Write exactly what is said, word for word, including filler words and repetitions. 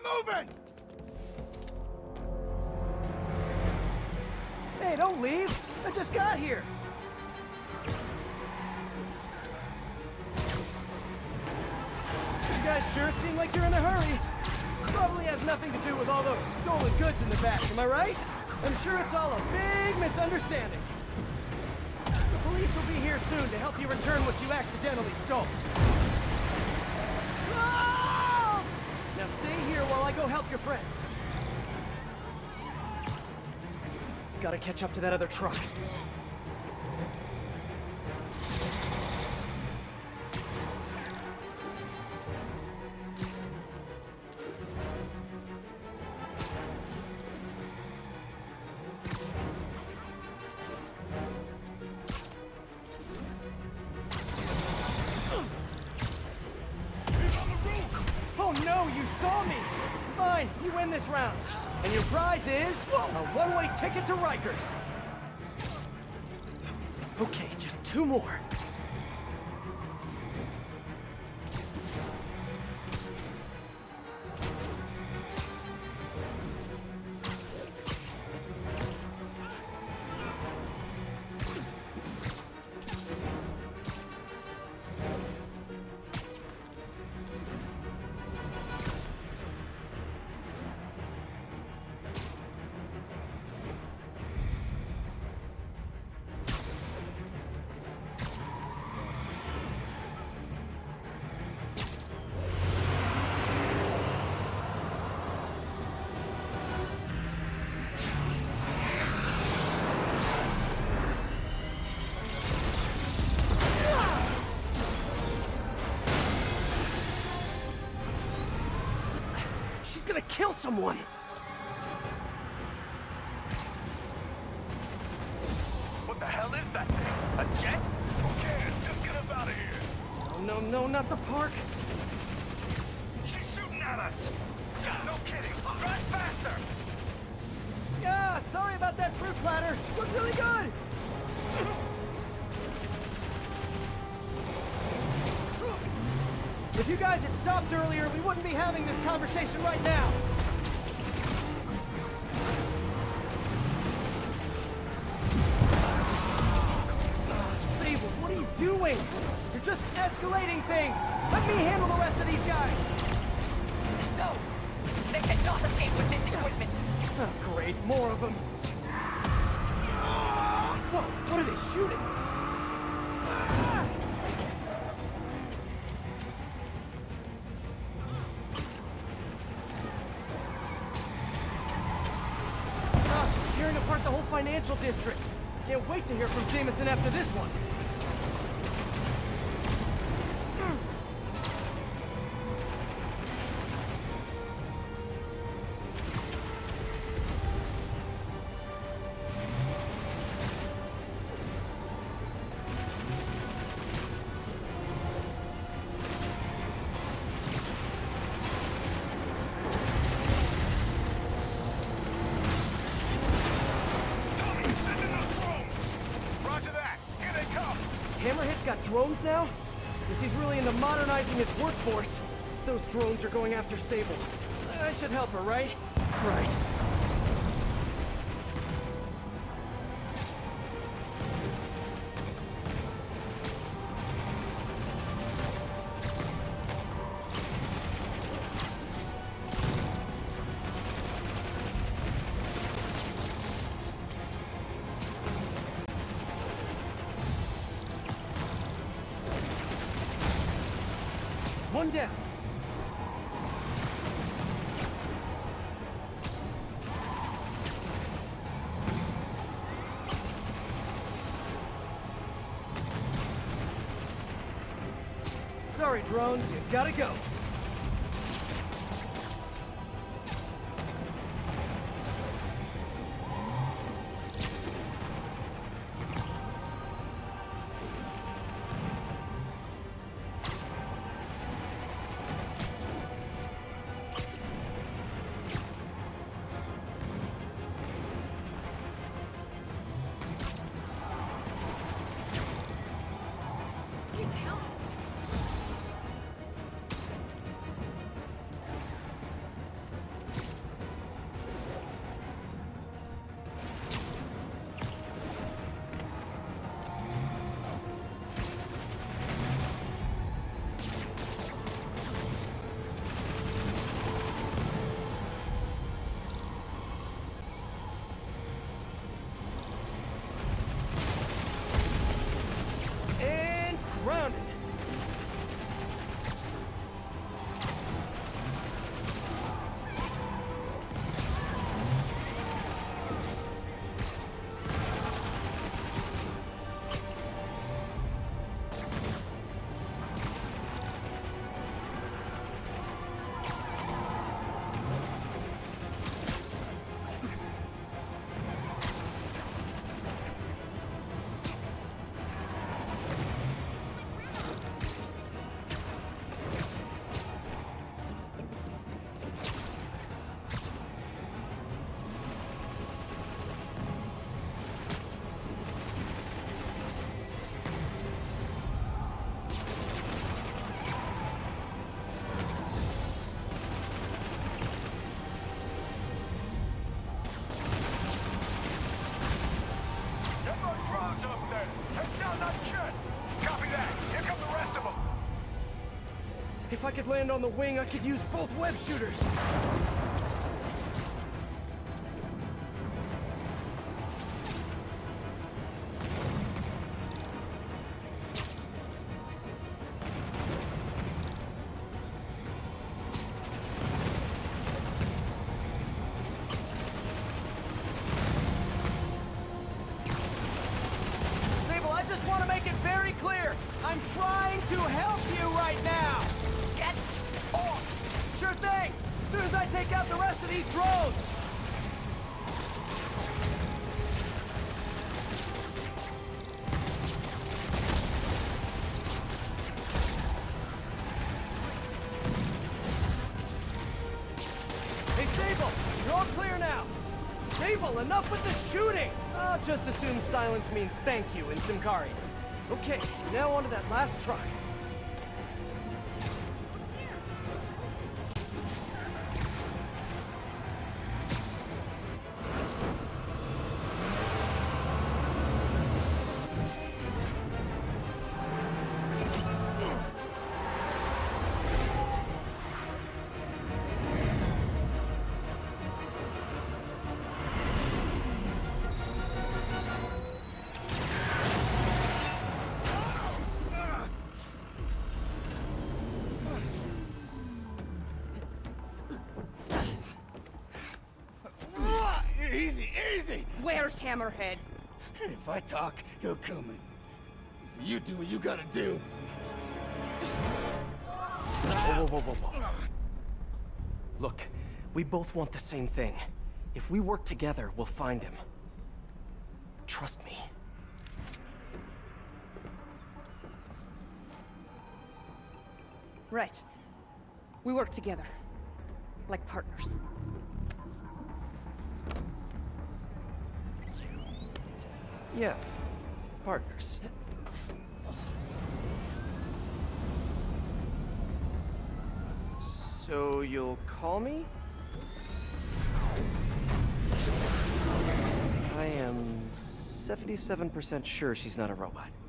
moving! Hey, don't leave! I just got here! You guys sure seem like you're in a hurry. Probably has nothing to do with all those stolen goods in the back, am I right? I'm sure it's all a big misunderstanding. The police will be here soon to help you return what you accidentally stole. Ah! Now stay here while I go help your friends. Gotta catch up to that other truck. Oh no, you saw me! Fine, you win this round. And your prize is a one-way ticket to Rikers. Okay, just two more. Gonna kill someone! What the hell is that thing? A jet? Okay, just get us out of here! Oh, no, no, not the park! She's shooting at us! No kidding! Drive faster! Yeah, sorry about that fruit platter! Looked really good! If you guys had stopped earlier, we wouldn't be having this conversation right now. Oh, Sable, what are you doing? You're just escalating things. Let me handle the rest of these guys. No, they cannot escape with this equipment. Oh, great, more of them. Whoa, what are they shooting? Tearing apart the whole financial district. Can't wait to hear from Jameson after this one. Hammerhead's got drones now? Guess he's really into modernizing his workforce. Those drones are going after Sable. I should help her, right? Right. One down. Sorry, drones, you gotta go. grounded. If I could land on the wing, I could use both web shooters. Sable, I just want to make it very clear. I'm trying to help you right now. Get off! Sure thing! As soon as I take out the rest of these drones! Hey, Sable! You're all clear now! Sable, enough with the shooting! I'll just assume silence means thank you in Simkari. Okay, now on to that last try. Easy, easy! Where's Hammerhead? If I talk, he'll come in. So you do what you gotta do. Whoa, whoa, whoa, whoa, whoa. Look, we both want the same thing. If we work together, we'll find him. Trust me. Right. We work together. Like partners. Yeah, partners. So you'll call me? I am seventy-seven percent sure she's not a robot.